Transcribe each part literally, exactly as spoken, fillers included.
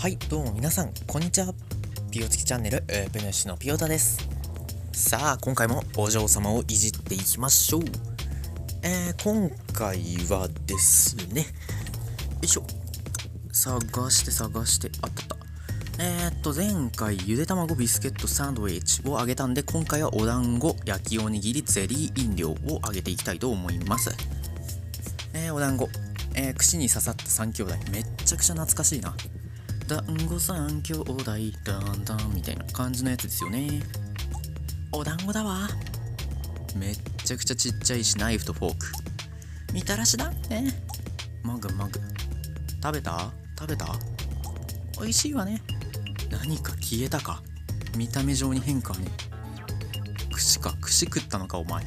はい、どうも皆さん、こんにちは。ピオつきチャンネル、えー、ペヌシのピオタです。さあ、今回もお嬢様をいじっていきましょう。えー、今回はですね、よいしょ。探して探して、あったあった。えーっと、前回、ゆで卵ビスケットサンドイッチをあげたんで、今回はお団子、焼きおにぎり、ゼリー飲料をあげていきたいと思います。えー、お団子。えー、串に刺さった三兄弟。めっちゃくちゃ懐かしいな。団子三兄弟、だんだんみたいな感じのやつですよね。お団子だわ。めっちゃくちゃちっちゃいし、ナイフとフォーク。みたらしだね。マグマグ。食べた食べた美味しいわね。何か消えたか。見た目上に変化はね。串か、串食ったのかお前。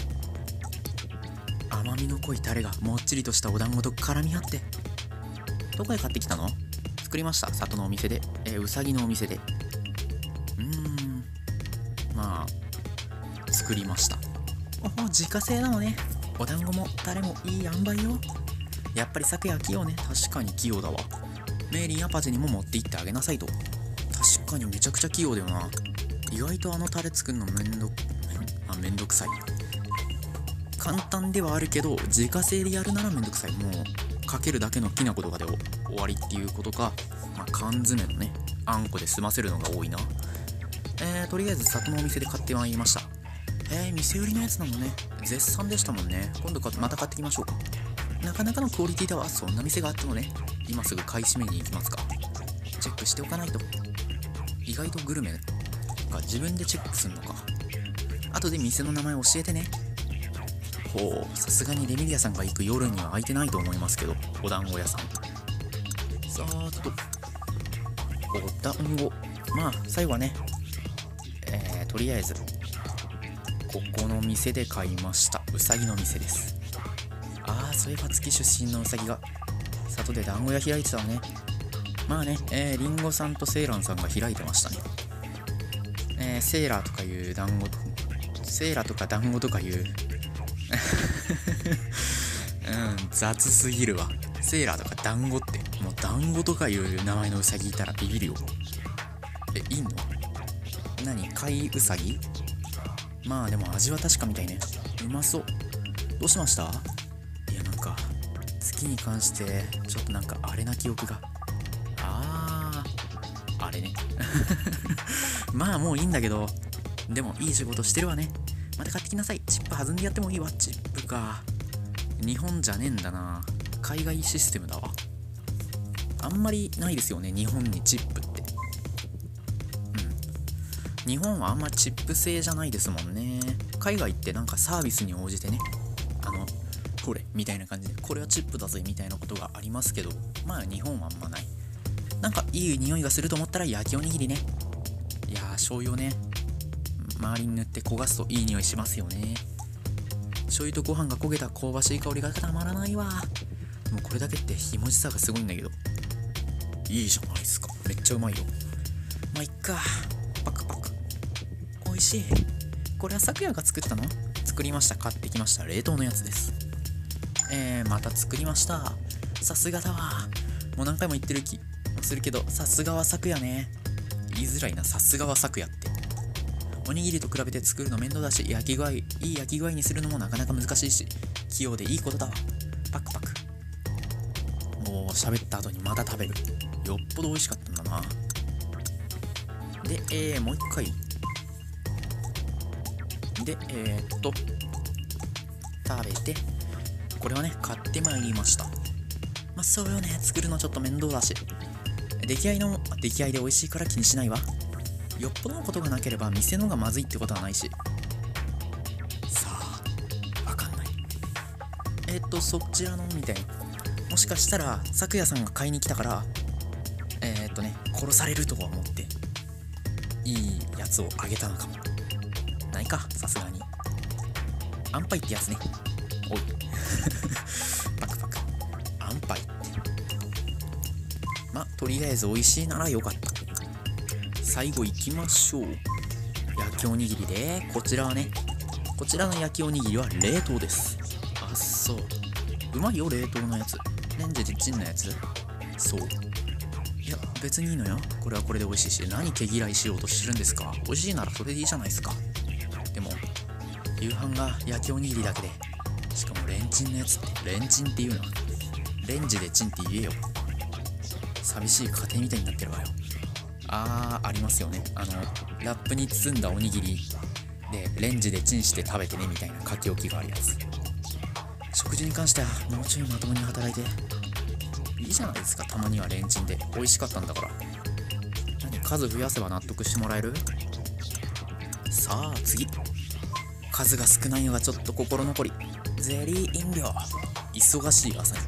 甘みの濃いタレがもっちりとしたお団子と絡み合って。どこで買ってきたの？作りました。里のお店で、えー、うさぎのお店で。うーんまあ作りました。おお、自家製なのね。お団子もタレもいい塩梅よ。やっぱり昨夜器用ね。確かに器用だわ。メイリンやパジェにも持って行ってあげなさいと。確かにめちゃくちゃ器用だよな。意外とあのタレ作るのめんどあめんどくさい。簡単ではあるけど、自家製でやるならめんどくさい。もうかけるだけのきな粉とかで終わりっていうことか、まあ、缶詰のねあんこで済ませるのが多いな。えー、とりあえず里のお店で買ってまいりました。えー、店売りのやつなのね。絶賛でしたもんね。今度また買ってきましょうか。なかなかのクオリティだわ。そんな店があったのね。今すぐ買い占めに行きますか。チェックしておかないと。意外とグルメか自分でチェックすんのか。後で店の名前教えてね。ほう、さすがにレミリアさんが行く夜には空いてないと思いますけど、お団子屋さん。さーっとお団子、まあ最後はね、えー、とりあえずここの店で買いました。うさぎの店です。ああ、そういえば月出身のうさぎが里で団子屋開いてたわね。まあね、えー、リンゴさんとセーランさんが開いてましたね。えー、セーラーとかいう団子とセーラーとか団子とかいううん雑すぎるわ。セーラーとか団子って、もう団子とかいう名前のうさぎいたらビビるよ。え、いいの？何？飼いうさぎ？まあでも味は確かみたいね。うまそう。どうしました？いや、なんか月に関してちょっとなんかあれな記憶が。あーあれねまあもういいんだけど、でもいい仕事してるわね。また買ってきなさい。チップ弾んでやってもいいわ。チップか。日本じゃねえんだな。海外システムだわ。あんまりないですよね、日本にチップって。うん。日本はあんまりチップ制じゃないですもんね。海外ってなんかサービスに応じてね、あの、これみたいな感じで、これはチップだぜみたいなことがありますけど、まあ日本はあんまない。なんかいい匂いがすると思ったら焼きおにぎりね。いやー、醤油をね、周りに塗って焦がすといい匂いしますよね。醤油とご飯が焦げた香ばしい香りがたまらないわ。もうこれだけってひもじさがすごいんだけど。いいじゃないですか。めっちゃうまいよ。まあいっか。パクパク。美味しい。これは昨夜が作ったの？作りました。買ってきました。冷凍のやつです。えー、また作りました。さすがだわ。もう何回も言ってる気もするけど、さすがは昨夜ね。言いづらいな。さすがは昨夜って。おにぎりと比べて作るの面倒だし、焼き具合、いい焼き具合にするのもなかなか難しいし、器用でいいことだわ。パクパク。もう喋った後にまた食べる。よっぽど美味しかったんだな。で、えー、もう一回。で、えー、っと、食べて、これはね、買ってまいりました。まあ、そうよね、作るのちょっと面倒だし。出来合いの、出来合いで美味しいから気にしないわ。よっぽどのことがなければ店のがまずいってことはないし。さあ、わかんない。えー、っとそちらのみたい。もしかしたら昨夜さんが買いに来たからえー、っとね殺されるとは思っていいやつをあげたのかも。ないか、さすがに。アンパイってやつね。おいパクパク。アンパイってま、とりあえず美味しいならよかった。最後行きましょう。焼きおにぎりで、こちらはね、こちらの焼きおにぎりは冷凍です。あっそう、うまいよ冷凍のやつ。レンジでチンのやつ。そう、 いや別にいいのよ、これはこれで美味しいし。何毛嫌いしようとしてるんですか。美味しいならそれでいいじゃないですか。でも夕飯が焼きおにぎりだけで、しかもレンチンのやつって、レンチンっていうの、レンジでチンって言えよ。寂しい家庭みたいになってるわよ。あーありますよね、あのラップに包んだおにぎりでレンジでチンして食べてねみたいな書き置きがあるやつ。食事に関してはもうちょいまともに働いていいじゃないですか。たまにはレンチンで美味しかったんだから。何、数増やせば納得してもらえる。さあ次、数が少ないのがちょっと心残り。ゼリー飲料、忙しい朝に。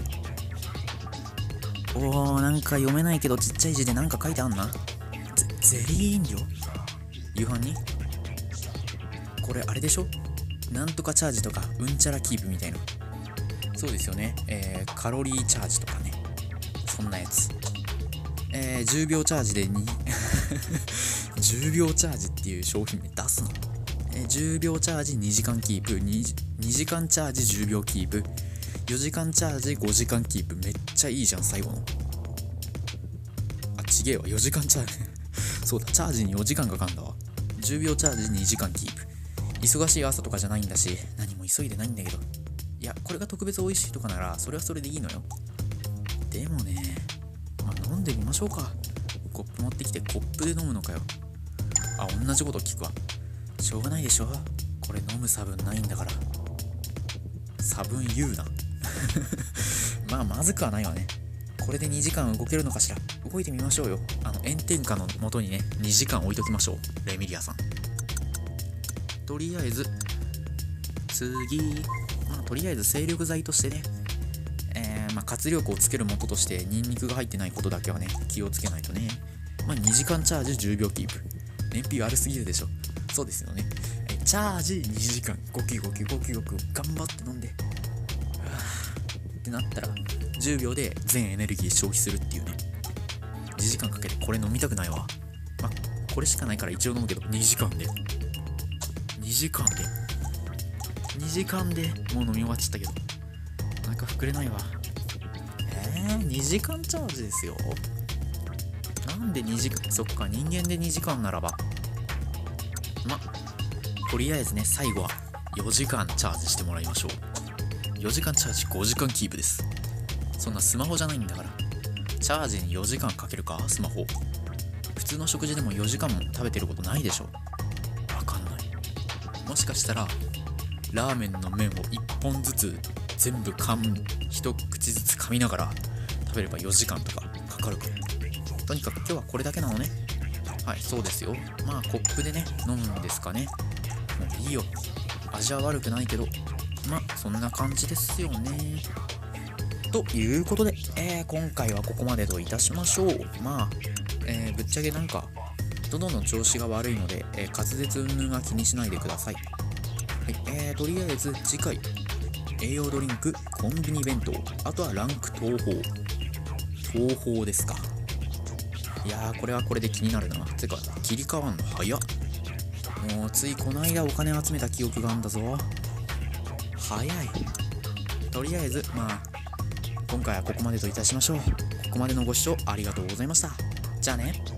おー、なんか読めないけどちっちゃい字でなんか書いてあんな。ゼゼリー飲料、夕飯にこれあれでしょ、なんとかチャージとかうんちゃらキープみたいな。そうですよね、えー、カロリーチャージとかね、そんなやつ。えー、じゅうびょうチャージでにじゅうびょうチャージっていう商品名出すの。えー、じゅうびょうチャージにじかんキープ、 2, 2時間チャージじゅうびょうキープ、よじかんチャージごじかんキープ。めっちゃいいじゃん最後の。あ、ちげえわ、よじかんチャージそうだ、チャージによじかんかかんだわ。じゅうびょうチャージにじかんキープ。忙しい朝とかじゃないんだし、何も急いでないんだけど。いや、これが特別美味しいとかならそれはそれでいいのよ。でもね、まあ、飲んでみましょうか。コップ持ってきて、コップで飲むのかよ。あ、同じこと聞くわ。しょうがないでしょ、これ飲む差分ないんだから。差分言うなまあまずくはないわね。これでにじかん動けるのかしら。動いてみましょうよ。あの炎天下のもとにね、にじかん置いときましょう、レミリアさん。とりあえず次、まあ、とりあえず精力剤としてね、えー、まあ活力をつける元としてニンニクが入ってないことだけはね気をつけないとね。まあにじかんチャージじゅうびょうキープ、燃費悪すぎるでしょ。そうですよね。えチャージにじかん、ゴキゴキゴキゴキ頑張って飲んで、ってなったらじゅうびょうで全エネルギー消費するっていうね。にじかんかけてこれ飲みたくないわ。まあこれしかないから一応飲むけど、にじかんでにじかんでにじかんでもう飲み終わっちゃったけど、なんか膨れないわ。えー、にじかんチャージですよ。なんでにじかん、そっか、人間でにじかんならば、まとりあえずね、最後はよじかんチャージしてもらいましょう。よじかんチャージごじかんキープです。そんなスマホじゃないんだから。チャージによじかんかけるか、スマホ。普通の食事でもよじかんも食べてることないでしょ。わかんない。もしかしたらラーメンの麺をいっぽんずつ全部噛む、一口ずつ噛みながら食べればよじかんとかかかるかも。とにかく今日はこれだけなのね。はい、そうですよ。まあコップでね飲むんですかね。もういいよ、味は悪くないけど、まあそんな感じですよね。ということで、えー、今回はここまでといたしましょう。まあ、えー、ぶっちゃけなんか喉の調子が悪いので、えー、滑舌云々は気にしないでください。はい、えー、とりあえず次回栄養ドリンク、コンビニ弁当、あとはランク東宝東宝ですか。いやー、これはこれで気になるな。てか切り替わんの早っ。もうついこの間お金集めた記憶があんだぞ。早い。とりあえずまあ今回はここまでといたしましょう。ここまでのご視聴ありがとうございました。じゃあね。